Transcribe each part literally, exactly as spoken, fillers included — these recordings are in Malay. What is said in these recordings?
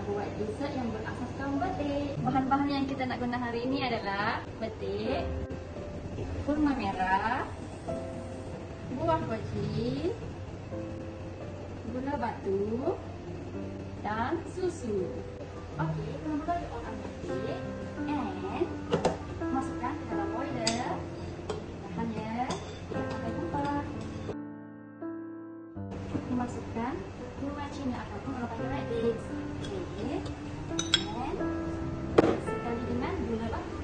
nak buat dessert yang berasaskan betik. Bahan-bahan yang kita nak guna hari ini adalah betik, kurma merah, buah koji, gula batu, dan susu. Okey, mula-mula you on betik and masukkan ke dalam boiler. Bahannya pakai kupas. Masukkan gula cina ataupun orang panggil red dates. Okey. And sekali dengan gula batu.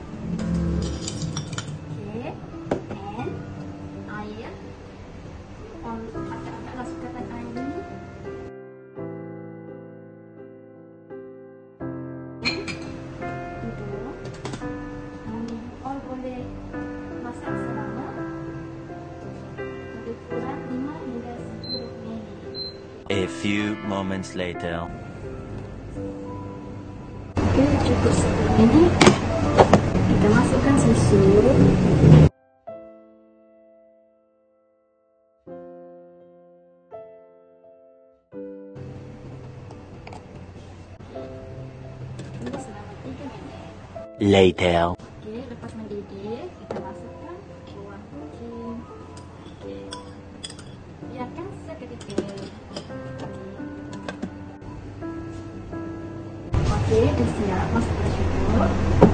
Okey. And air. On agak-agaklah sukatan air ni. Duduk. Dan all boleh masak selama lebih kurang lima hingga sepuluh minit. A few moments later. Okey, cukup sepuluh minit. Kita masukkan susu. Ini selama tiga minit. Later. Okey, lepas mendidih, kita masukkan buah kucing. Okey. Biarkan seketika. Okey, dah siap. Masukkan cukup.